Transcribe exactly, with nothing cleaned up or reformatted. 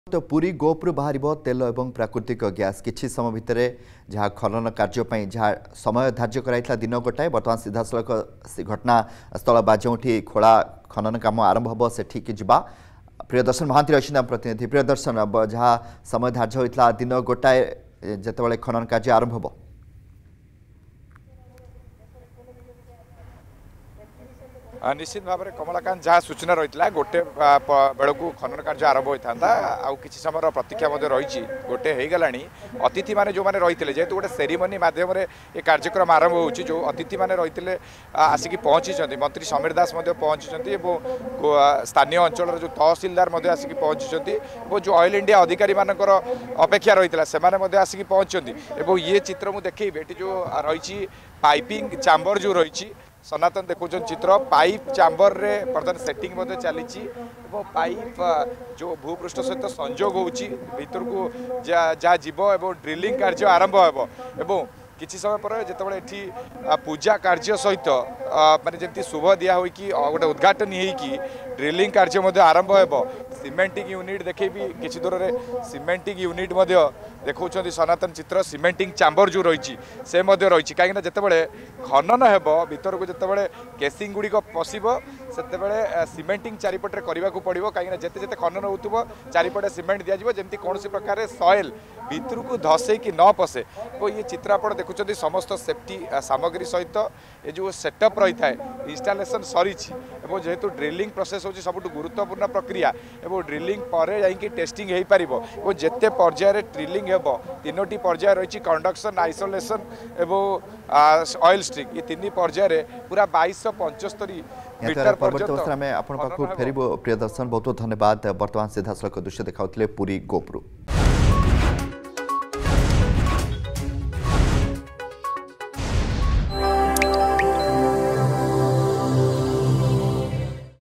तो पूरी गोपुर बाहर तेल और प्राकृतिक गैस किछि समय भितर जहाँ खनन कार्य जहाँ समय धार्य कराइला दिन गोटाए बर्तमान सीधा सड़क घटना स्थल बा जो खोला खनन काम आरंभ हम से जा प्रियदर्शन महांती अच्छी प्रतिनिधि प्रियदर्शन जहाँ समय धार्य होता दिन गोटाए जिते खनन कार्य आरंभ हम निश्चित भाव में कमलाकांत जहाँ सूचना रही है गोटे बेलू खनन कार्य आरंभ होता आ कि समय प्रतीक्षा रही गोटे हो गला अतिथि मैंने जो मैंने रही जेहेतु गोटे सेरिमनी मध्यम ये कार्यक्रम आरंभ हो जो अतिथि मैंने रही आसिक पहुंची मंत्री समीर दास पहुंची स्थानीय अंचल जो तहसिलदार आसिक पहुंची जो ऑयल इंडिया अधिकारी मानकर अपेक्षा रही है आसिक पहुंची ये चित्र मुझे देखी जो रही पाइपिंग चैम्बर जो रही सनातन देखुन चित्र पाइप चैम्बर रे बर्तमान सेटिंग चली पाइप जो भूपृष्ठ सहित संजोग होची भीतर को जहाँ जीव एवं ड्रिलिंग कार्य आरंभ हो किसी समय पर जिते एठी पूजा कार्य सहित माने जमती शुभ दिया हो कि गोटे उद्घाटन होगी ड्रिलिंग कार्य आरंभ हो सीमेंटिंग यूनिट देखे भी किसी दूर में सीमेंटिंग यूनिट देखा सनातन चित्र सीमेंटिंग चैम्बर जो रही से रही कहीं जिते खनन हो भीतर को जिते केसिंग गुड़िक पशिब से सीमेंटिंग चारिपटे करने को पड़ो कहीं जिते जिते खनन हो चारिपटे सीमेंट दिज्व जमी कौन प्रकार सॉइल भीतर को धसे कि न पशे तो ये चित्र आप देखुं समस्त सेफ्टी सामग्री सहित ये जो सेटअप रही है इंस्टॉलेशन सरी जेहेतु ड्रिलिंग प्रोसेस होची सबुठ गुरुत्वपूर्ण प्रक्रिया एवं ड्रिलिंग पर जाइए टेस्टिंग हो पार और जिते पर्यायर ड्रिलिंग हो तीनोटी पर्याय रही कंडक्शन आइसोलेशन एवं ऑयल स्ट्रिक ये तीन पर्यायर पूरा बैश पंचस्तरी मीटर फेरबो प्रियदर्शन बहुत बहुत धन्यवाद। बर्तमान सीधा सड़क दृश्य देखा पूरी गोपुर।